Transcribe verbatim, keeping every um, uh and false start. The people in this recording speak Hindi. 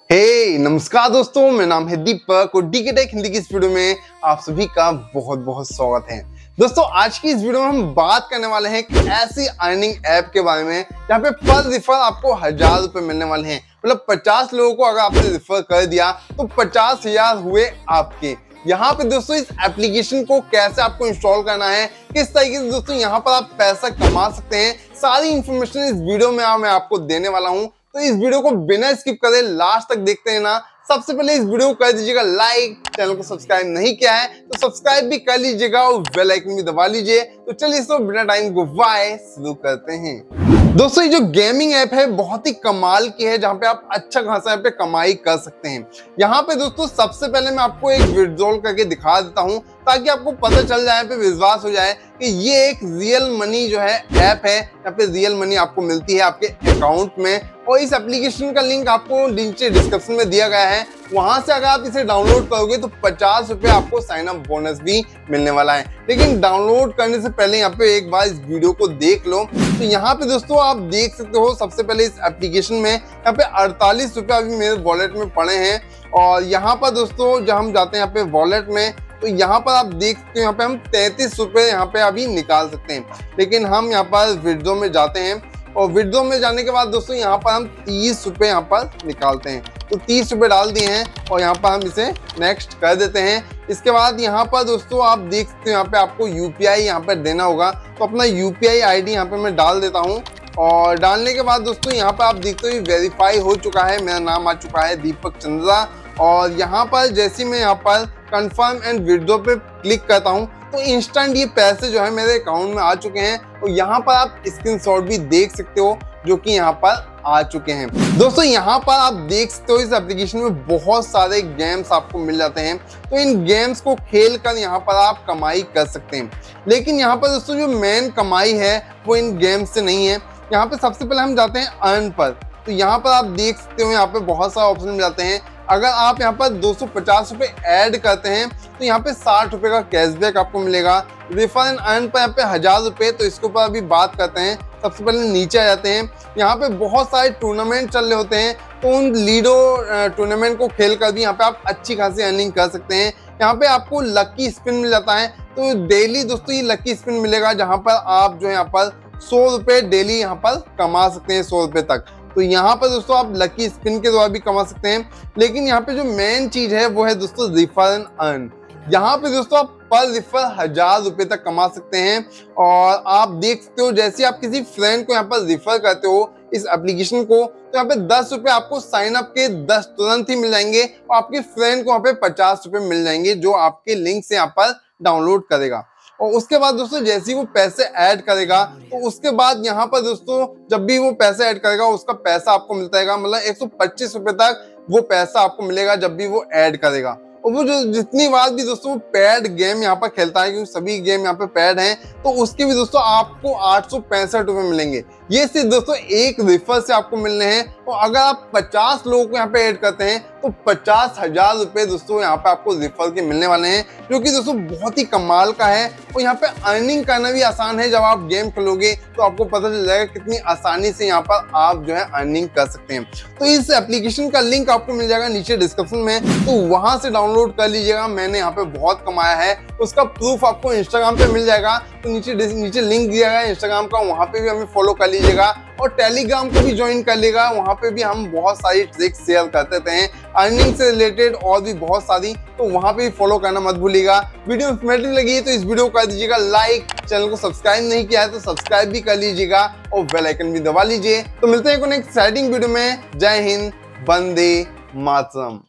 हे hey, नमस्कार दोस्तों, मेरा नाम है दीपक और डीके टेक हिंदी की इस वीडियो में आप सभी का बहुत बहुत स्वागत है। दोस्तों आज की इस वीडियो में हम बात करने वाले हैं एक ऐसी अर्निंग ऐप के बारे में जहाँ पे पर रिफर आपको हजार रुपए मिलने वाले हैं। मतलब पचास लोगों को अगर आपने रिफर कर दिया तो पचास हजार हुए आपके। यहाँ पे दोस्तों इस एप्लीकेशन को कैसे आपको इंस्टॉल करना है, किस तरीके से दोस्तों यहाँ पर आप पैसा कमा सकते हैं, सारी इंफॉर्मेशन इस वीडियो में मैं आपको देने वाला हूँ। तो इस वीडियो को बिना स्किप करे लास्ट तक देखते हैं ना। सबसे पहले इस वीडियो को कर दीजिएगा लाइक, चैनल को सब्सक्राइब नहीं किया है तो सब्सक्राइब भी कर लीजिएगा और बेल आइकन भी दबा लीजिए। तो चलिए इसको बिना टाइम गवाए शुरू करते हैं। दोस्तों ये जो गेमिंग ऐप है बहुत ही कमाल की है, जहाँ पे आप अच्छा खासा यहाँ पे कमाई कर सकते हैं। यहाँ पे दोस्तों सबसे पहले मैं आपको एक विड्रॉल करके दिखा देता हूँ ताकि आपको पता चल जाए, पे विश्वास हो जाए कि ये एक रियल मनी जो है ऐप है। यहाँ पे रियल मनी आपको मिलती है आपके अकाउंट में और इस एप्लीकेशन का लिंक आपको नीचे डिस्क्रिप्शन में दिया गया है। वहां से अगर आप इसे डाउनलोड करोगे तो पचास रुपए आपको साइन अप बोनस भी मिलने वाला है। लेकिन डाउनलोड करने से पहले यहाँ पे एक बार इस वीडियो को देख लो। तो यहाँ पे दोस्तों आप देख सकते हो सबसे पहले इस एप्लीकेशन में यहाँ पे अड़तालीस रुपए अभी मेरे वॉलेट में पड़े हैं। और यहाँ पर दोस्तों जब हम जाते हैं यहाँ पे वॉलेट में तो यहाँ पर आप देख सकते हो यहाँ पे हम तैंतीस रुपए यहाँ पे अभी निकाल सकते हैं। लेकिन हम यहाँ पर विड्रॉ में जाते हैं और विड्रॉ में जाने के बाद दोस्तों यहाँ पर हम तीस रुपए यहाँ पर निकालते हैं। तो तीस रुपए डाल दिए हैं और यहाँ पर हम इसे नेक्स्ट कर देते हैं। इसके बाद यहाँ पर दोस्तों आप देख सकते हो यहाँ पे आपको यूपीआई यहाँ पर देना होगा। तो अपना यूपीआई आईडी यहाँ पे मैं डाल देता हूँ और डालने के बाद दोस्तों यहाँ पर आप देखते हो वेरीफाई हो चुका है, मेरा नाम आ चुका है दीपक चंद्रा। और यहाँ पर जैसे मैं यहाँ पर कंफर्म एंड विड्रॉ पे क्लिक करता हूँ तो इंस्टेंट ये पैसे जो है मेरे अकाउंट में आ चुके हैं। और यहाँ पर आप स्क्रीनशॉट भी देख सकते हो जो कि यहाँ पर आ चुके हैं। दोस्तों यहाँ पर आप देख सकते हो इस एप्लीकेशन में बहुत सारे गेम्स आपको मिल जाते हैं। तो इन गेम्स को खेल कर यहाँ पर आप कमाई कर सकते हैं। लेकिन यहाँ पर दोस्तों जो मेन कमाई है वो इन गेम्स से नहीं है। यहाँ पे सबसे पहले हम जाते हैं अर्न पर। तो यहाँ पर आप देख सकते हो यहाँ पे बहुत सारे ऑप्शन मिल जाते हैं। अगर आप यहाँ पर दो सौ पचास रुपए ऐड करते हैं तो यहाँ पे साठ रुपए का कैशबैक आपको मिलेगा। रिफर एंड अर्न पर यहाँ पे हजार रुपए, तो इसके ऊपर अभी बात करते हैं। सबसे पहले नीचे आ जाते हैं। यहाँ पे बहुत सारे टूर्नामेंट चल रहे होते हैं तो उन लीडो टूर्नामेंट को खेल कर भी यहाँ पे आप अच्छी खासी अर्निंग कर सकते हैं। यहाँ पे आपको लकी स्पिन मिल जाता है। तो डेली दोस्तों ये लकी स्पिन मिलेगा जहाँ पर आप जो है यहाँ पर सौ रुपए डेली यहाँ पर कमा सकते हैं, सौ रुपए तक। तो यहाँ पर दोस्तों आप लकी स्पिन के द्वारा भी कमा सकते हैं। लेकिन यहाँ पे जो मेन चीज है वो है दोस्तों रिफर एंड अर्न। यहाँ पे दोस्तों आप पर रिफर हजार रुपए तक कमा सकते हैं। और आप देख सकते हो जैसे आप किसी फ्रेंड को यहाँ पर रिफर करते हो इस एप्लीकेशन को तो यहाँ पे दस रुपए आपको साइन अप के दस तुरंत ही मिल जाएंगे और आपके फ्रेंड को यहाँ पे पचास रुपए मिल जाएंगे जो आपके लिंक से यहाँ पर डाउनलोड करेगा। और उसके बाद दोस्तों जैसे ही वो पैसे ऐड करेगा तो उसके बाद यहाँ पर दोस्तों जब भी वो पैसे ऐड करेगा उसका पैसा आपको मिलता है, मतलब एक सौ पच्चीस रुपए तक वो पैसा आपको मिलेगा जब भी वो ऐड करेगा। और वो जो जितनी बार भी दोस्तों वो पैड गेम यहाँ पर खेलता है, क्योंकि सभी गेम यहाँ पे पैड हैं, तो उसके भी दोस्तों आपको आठ सौ पैंसठ रुपए मिलेंगे। ये सिर्फ दोस्तों एक रिफर से आपको मिलने हैं। और अगर आप पचास लोगों को यहाँ पे ऐड करते हैं तो पचास हजार रुपए दोस्तों यहाँ पे आपको रिफर के मिलने वाले हैं, जो कि दोस्तों बहुत ही कमाल का है। और यहाँ पे अर्निंग करना भी आसान है। जब आप गेम खेलोगे तो आपको पता चल जाएगा कितनी आसानी से यहाँ पर आप जो है अर्निंग कर सकते हैं। तो इस एप्लीकेशन का लिंक आपको मिल जाएगा नीचे डिस्क्रिप्शन में, तो वहां से डाउनलोड कर लीजिएगा। मैंने यहाँ पे बहुत कमाया है, उसका प्रूफ आपको इंस्टाग्राम पे मिल जाएगा। तो नीचे नीचे लिंक दिया गया है इंस्टाग्राम का, वहां पे भी हमें फॉलो कर लीजिएगा। और टेलीग्राम को भी ज्वाइन कर लेगा, वहां पे भी हम बहुत सारी ट्रिक्स शेयर करते थे अर्निंग से रिलेटेड और भी बहुत सारी, तो वहां पे भी फॉलो करना मत भूलिएगा। वीडियो इंफॉर्मेटिव लगी तो इस वीडियो को कर दीजिएगा लाइक, चैनल को सब्सक्राइब नहीं किया है तो सब्सक्राइब भी कर लीजिएगा और बेल आइकन भी दबा लीजिए। तो मिलते हैं एक एक्साइटिंग वीडियो में। जय हिंद, वंदे मातरम।